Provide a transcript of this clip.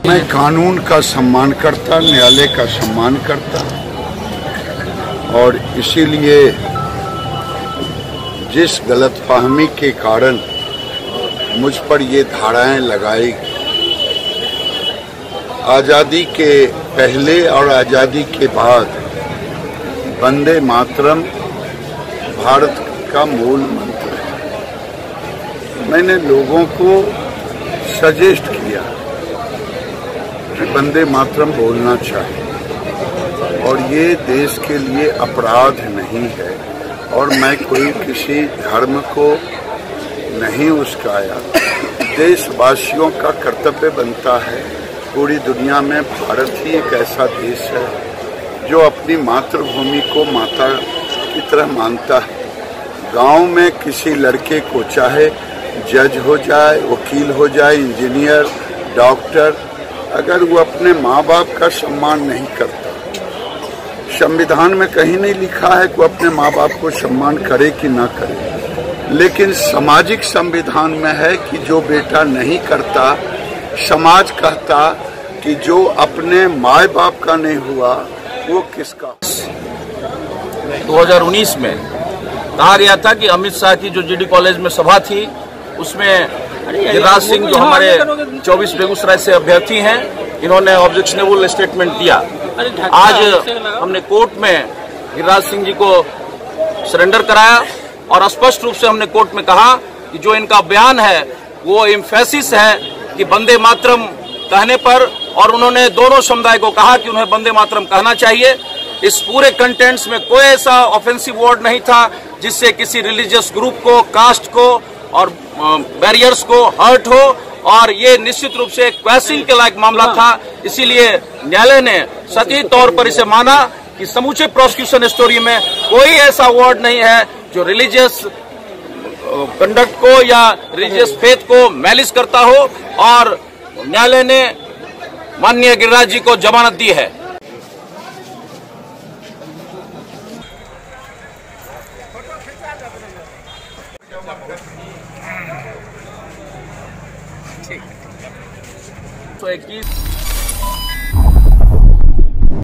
मैं कानून का सम्मान करता, न्यायालय का सम्मान करता और इसीलिए जिस गलतफहमी के कारण मुझ पर ये धाराएं लगाई, आज़ादी के पहले और आज़ादी के बाद वंदे मातरम भारत का मूल मंत्र है। मैंने लोगों को सजेस्ट किया कि वंदे मातरम बोलना चाहिए और ये देश के लिए अपराध नहीं है और मैं कोई किसी धर्म को नहीं उस्काया। देशवासियों का कर्तव्य बनता है, पूरी दुनिया में भारत ही एक ऐसा देश है जो अपनी मातृभूमि को माता की तरह मानता है। गांव में किसी लड़के को चाहे जज हो जाए, वकील हो जाए, इंजीनियर, डॉक्टर, अगर वो अपने माँ बाप का सम्मान नहीं करता, संविधान में कहीं नहीं लिखा है कि वो अपने माँ बाप को सम्मान करे कि ना करे, लेकिन सामाजिक संविधान में है कि जो बेटा नहीं करता, समाज कहता कि जो अपने माँ बाप का नहीं हुआ वो किसका। 2019 में कहा गया था कि अमित शाह की जो जीडी कॉलेज में सभा थी उसमें गिरिराज सिंह जो हमारे 24 बेगूसराय से अभ्यर्थी हैं, इन्होंने ऑब्जेक्शनेबल स्टेटमेंट दिया। आज हमने कोर्ट में गिरिराज सिंह जी को सरेंडर कराया और स्पष्ट रूप से हमने कोर्ट में कहा कि जो इनका बयान है वो एम्फेसिस है कि वंदे मातरम कहने पर, और उन्होंने दोनों समुदाय को कहा कि उन्हें वंदे मातरम कहना चाहिए। इस पूरे कंटेंट्स में कोई ऐसा ऑफेंसिव वर्ड नहीं था जिससे किसी रिलीजियस ग्रुप को, कास्ट को और बैरियर्स को हर्ट हो, और ये निश्चित रूप से क्वेश्चनिंग के लायक मामला था। इसीलिए न्यायालय ने सही तौर पर इसे माना कि समूचे प्रोसिक्यूशन स्टोरी में कोई ऐसा वर्ड नहीं है जो रिलीजियस कंडक्ट को या रिलीजियस फेथ को मैलिस करता हो, और न्यायालय ने माननीय गिरिराज जी को जमानत दी है। तो 21